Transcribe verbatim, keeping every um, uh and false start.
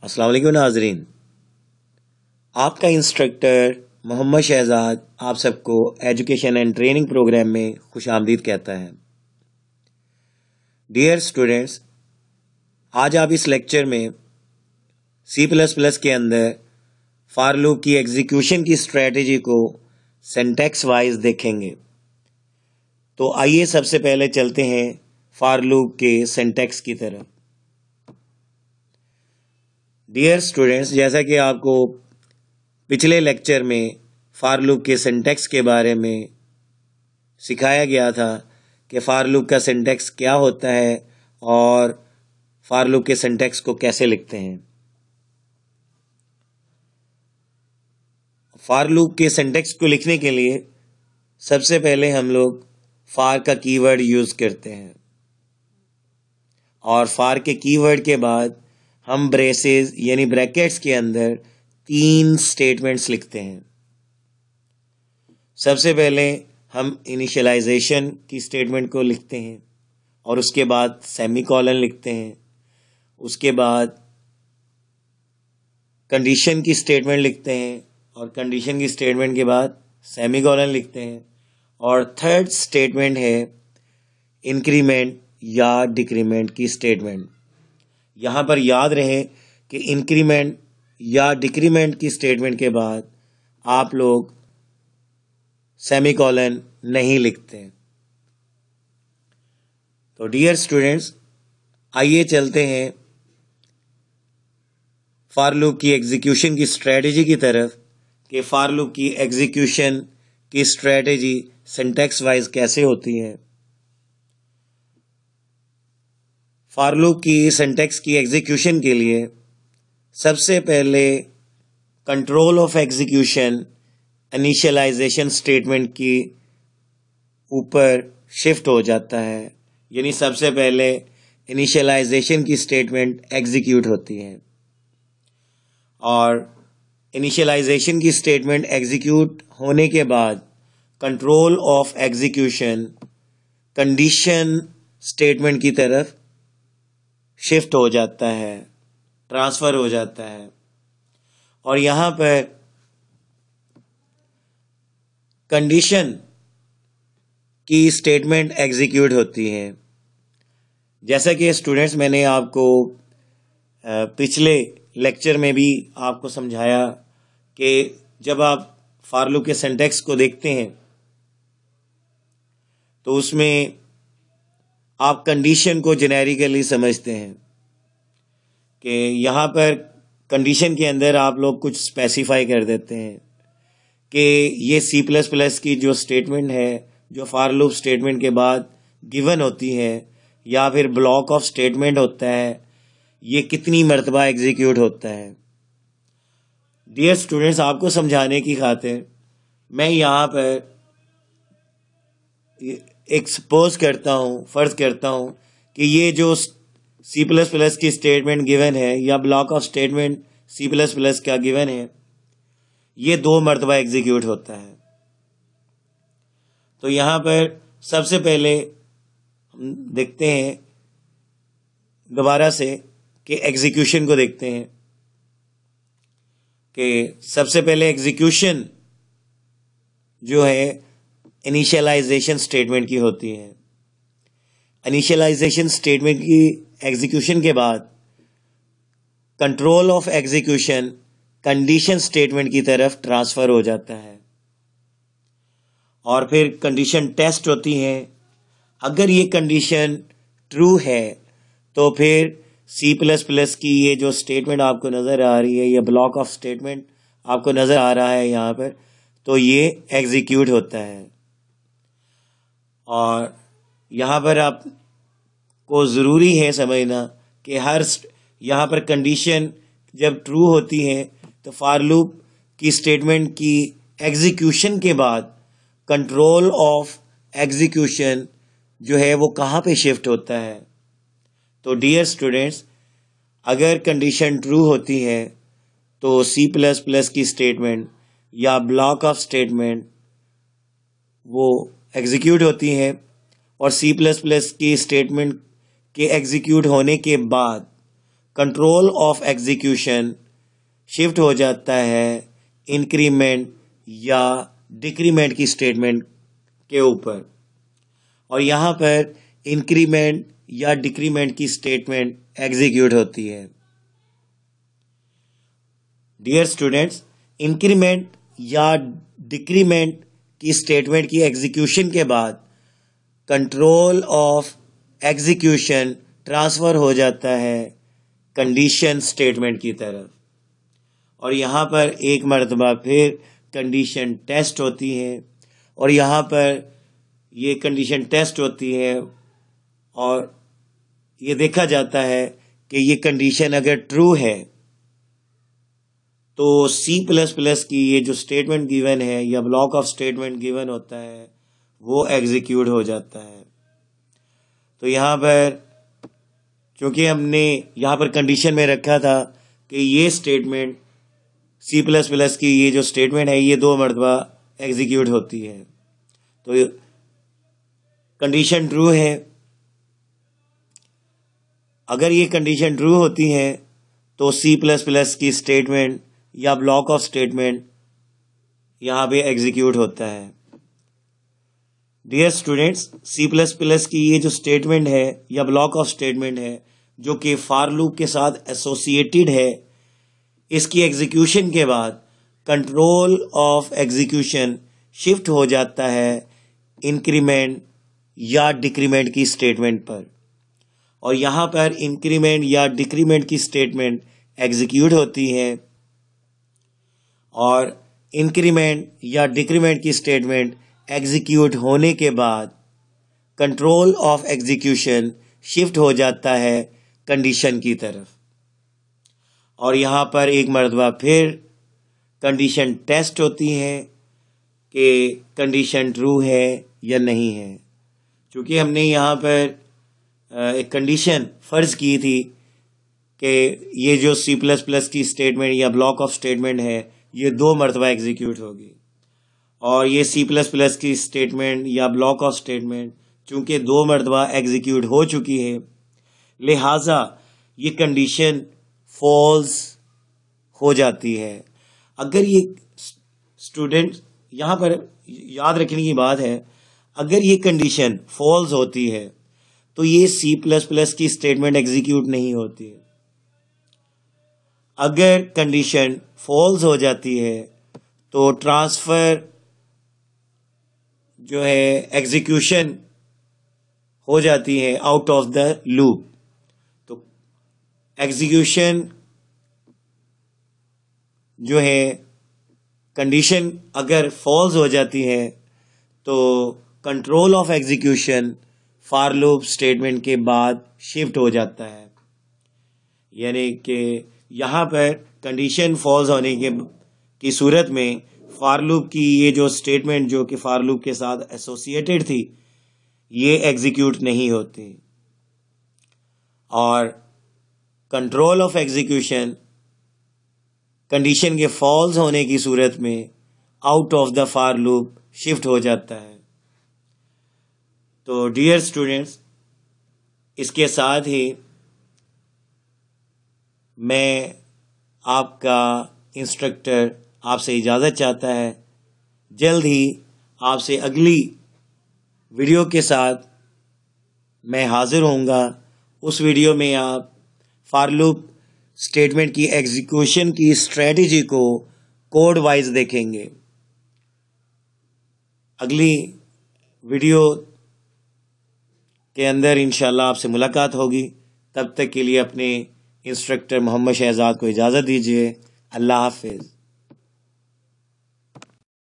अस्सलाम वालेकुम नाजरीन। आपका इंस्ट्रक्टर मोहम्मद शहजाद आप सबको एजुकेशन एंड ट्रेनिंग प्रोग्राम में खुशामदीद कहता है। डियर स्टूडेंट्स, आज आप इस लेक्चर में सी प्लस प्लस के अंदर फॉर लूप की एग्जीक्यूशन की स्ट्रेटजी को सिंटैक्स वाइज देखेंगे। तो आइए सबसे पहले चलते हैं फॉर लूप के सिंटैक्स की तरफ। डियर स्टूडेंट्स, जैसा कि आपको पिछले लेक्चर में फॉर लूप के सिंटैक्स के बारे में सिखाया गया था कि फॉर लूप का सिंटैक्स क्या होता है और फॉर लूप के सिंटैक्स को कैसे लिखते हैं। फॉर लूप के सिंटैक्स को लिखने के लिए सबसे पहले हम लोग फॉर का कीवर्ड यूज करते हैं और फॉर के कीवर्ड के बाद हम ब्रेसेस यानी ब्रैकेट्स के अंदर तीन स्टेटमेंट्स लिखते हैं। सबसे पहले हम इनिशियलाइजेशन की स्टेटमेंट को लिखते हैं और उसके बाद सेमीकोलन लिखते हैं। उसके बाद कंडीशन की स्टेटमेंट लिखते हैं और कंडीशन की स्टेटमेंट के बाद सेमीकोलन लिखते हैं। और थर्ड स्टेटमेंट है इंक्रीमेंट या डिक्रीमेंट की स्टेटमेंट। यहाँ पर याद रहे कि इंक्रीमेंट या डिक्रीमेंट की स्टेटमेंट के बाद आप लोग सेमीकोलन नहीं लिखते। तो डियर स्टूडेंट्स, आइए चलते हैं फॉर लूप की एग्जीक्यूशन की स्ट्रेटजी की तरफ कि फॉर लूप की एग्जीक्यूशन की स्ट्रेटजी सिंटैक्स वाइज कैसे होती है। फॉर लूप की सिंटैक्स की एग्जीक्यूशन के लिए सबसे पहले control of execution initialization statement की ऊपर शिफ्ट हो जाता है, यानी सबसे पहले इनिशियलाइजेशन की स्टेटमेंट एग्जीक्यूट होती है और इनिशियलाइजेशन की स्टेटमेंट एग्जीक्यूट होने के बाद control of execution condition statement की तरफ शिफ्ट हो जाता है, ट्रांसफर हो जाता है। और यहां पर कंडीशन की स्टेटमेंट एग्जीक्यूट होती है। जैसा कि स्टूडेंट्स, मैंने आपको पिछले लेक्चर में भी आपको समझाया कि जब आप फॉर लूप के सिंटैक्स को देखते हैं तो उसमें आप कंडीशन को जेनेरिकली समझते हैं कि यहाँ पर कंडीशन के अंदर आप लोग कुछ स्पेसिफाई कर देते हैं कि ये सी प्लस प्लस की जो स्टेटमेंट है, जो फॉर लूप स्टेटमेंट के बाद गिवन होती है या फिर ब्लॉक ऑफ स्टेटमेंट होता है, ये कितनी मरतबा एग्जीक्यूट होता है। डियर स्टूडेंट्स, आपको समझाने की खातिर मैं यहाँ पर एक सपोज करता हूँ, फर्ज करता हूँ कि ये जो सी प्लस प्लस की स्टेटमेंट गिवन है या block of statement C plus plus का गिवन है, ये दो मरतबा एग्जीक्यूट होता है। तो यहाँ पर सबसे पहले हम देखते हैं दोबारा से कि एग्जीक्यूशन को देखते हैं कि सबसे पहले एग्जीक्यूशन जो है इनिशियलाइजेशन स्टेटमेंट की होती है। इनिशियलाइजेशन स्टेटमेंट की एग्जीक्यूशन के बाद control of execution condition statement की तरफ ट्रांसफर हो जाता है और फिर कंडीशन टेस्ट होती है। अगर ये कंडीशन ट्रू है तो फिर सी प्लस प्लस की ये जो स्टेटमेंट आपको नज़र आ रही है, ये ब्लॉक ऑफ स्टेटमेंट आपको नज़र आ रहा है यहाँ पर, तो ये एग्जीक्यूट होता है। और यहाँ पर आपको ज़रूरी है समझना कि हर यहाँ पर कंडीशन जब ट्रू होती है तो फॉर लूप की स्टेटमेंट की एग्जीक्यूशन के बाद कंट्रोल ऑफ एग्जीक्यूशन जो है वो कहाँ पे शिफ्ट होता है। तो डियर स्टूडेंट्स, अगर कंडीशन ट्रू होती है तो सी प्लस प्लस की स्टेटमेंट या ब्लॉक ऑफ स्टेटमेंट वो एग्जीक्यूट होती है और सी प्लस प्लस की स्टेटमेंट के एग्जीक्यूट होने के बाद कंट्रोल ऑफ एग्जीक्यूशन शिफ्ट हो जाता है इंक्रीमेंट या डिक्रीमेंट की स्टेटमेंट के ऊपर, और यहाँ पर इंक्रीमेंट या डिक्रीमेंट की स्टेटमेंट एग्जीक्यूट होती है। डियर स्टूडेंट्स, इंक्रीमेंट या डिक्रीमेंट की स्टेटमेंट की एग्जीक्यूशन के बाद कंट्रोल ऑफ एग्जीक्यूशन ट्रांसफर हो जाता है कंडीशन स्टेटमेंट की तरफ, और यहाँ पर एक मर्तबा फिर कंडीशन टेस्ट होती है, और यहाँ पर ये कंडीशन टेस्ट होती है और ये देखा जाता है कि ये कंडीशन अगर ट्रू है तो सी प्लस प्लस की ये जो स्टेटमेंट गिवन है या ब्लॉक ऑफ स्टेटमेंट गिवन होता है वो एग्जीक्यूट हो जाता है। तो यहाँ पर क्योंकि हमने यहाँ पर कंडीशन में रखा था कि ये स्टेटमेंट सी प्लस प्लस की ये जो स्टेटमेंट है ये दो मरतबा एग्जीक्यूट होती है, तो कंडीशन ट्रू है। अगर ये कंडीशन ट्रू होती है तो सी प्लस प्लस की स्टेटमेंट या ब्लॉक ऑफ स्टेटमेंट यहाँ पे एग्जीक्यूट होता है। Dear students, C plus plus की ये जो स्टेटमेंट है या ब्लॉक ऑफ स्टेटमेंट है जो कि फॉर लूप के साथ एसोसिएटेड है, इसकी एग्जीक्यूशन के बाद कंट्रोल ऑफ एग्जीक्यूशन शिफ्ट हो जाता है इंक्रीमेंट या डिक्रीमेंट की स्टेटमेंट पर, और यहाँ पर इंक्रीमेंट या डिक्रीमेंट की स्टेटमेंट एग्जीक्यूट होती है, और इंक्रीमेंट या डिक्रीमेंट की स्टेटमेंट एग्जीक्यूट होने के बाद कंट्रोल ऑफ एग्जीक्यूशन शिफ्ट हो जाता है कंडीशन की तरफ, और यहाँ पर एक मरतबा फिर कंडीशन टेस्ट होती है कि कंडीशन ट्रू है या नहीं है। क्योंकि हमने यहाँ पर एक कंडीशन फ़र्ज़ की थी कि ये जो सी प्लस प्लस की स्टेटमेंट या ब्लॉक ऑफ स्टेटमेंट है ये दो मरतबा एग्जीक्यूट होगी, और ये सी प्लस प्लस की स्टेटमेंट या ब्लॉक ऑफ स्टेटमेंट चूँकि दो मरतबा एग्जीक्यूट हो चुकी है, लिहाजा ये कंडीशन फॉल्स हो जाती है। अगर ये स्टूडेंट यहाँ पर याद रखने की बात है, अगर ये कंडीशन फॉल्स होती है तो ये सी प्लस प्लस की स्टेटमेंट एग्जीक्यूट नहीं होती है। अगर कंडीशन फॉल्स हो जाती है तो ट्रांसफ़र जो है एग्जीक्यूशन हो जाती है आउट ऑफ द लूप। तो एग्जीक्यूशन जो है कंडीशन अगर फॉल्स हो जाती है तो control of execution for loop statement के बाद शिफ्ट हो जाता है, यानी कि यहाँ पर कंडीशन फॉल्स होने के की सूरत में फॉर लूप की ये जो स्टेटमेंट जो कि फॉर लूप के साथ एसोसिएटेड थी ये एग्जीक्यूट नहीं होती, और कंट्रोल ऑफ एग्जीक्यूशन कंडीशन के फॉल्स होने की सूरत में out of the for loop shift हो जाता है। तो डियर स्टूडेंट्स, इसके साथ ही मैं आपका इंस्ट्रक्टर आपसे इजाज़त चाहता है। जल्द ही आपसे अगली वीडियो के साथ मैं हाज़िर होऊंगा। उस वीडियो में आप फॉर लूप स्टेटमेंट की एग्जीक्यूशन की स्ट्रेटजी को कोड वाइज देखेंगे। अगली वीडियो के अंदर इंशाल्लाह आपसे मुलाकात होगी। तब तक के लिए अपने इंस्ट्रक्टर मोहम्मद शहजाद को इजाज़त दीजिए। अल्लाह हाफिज़।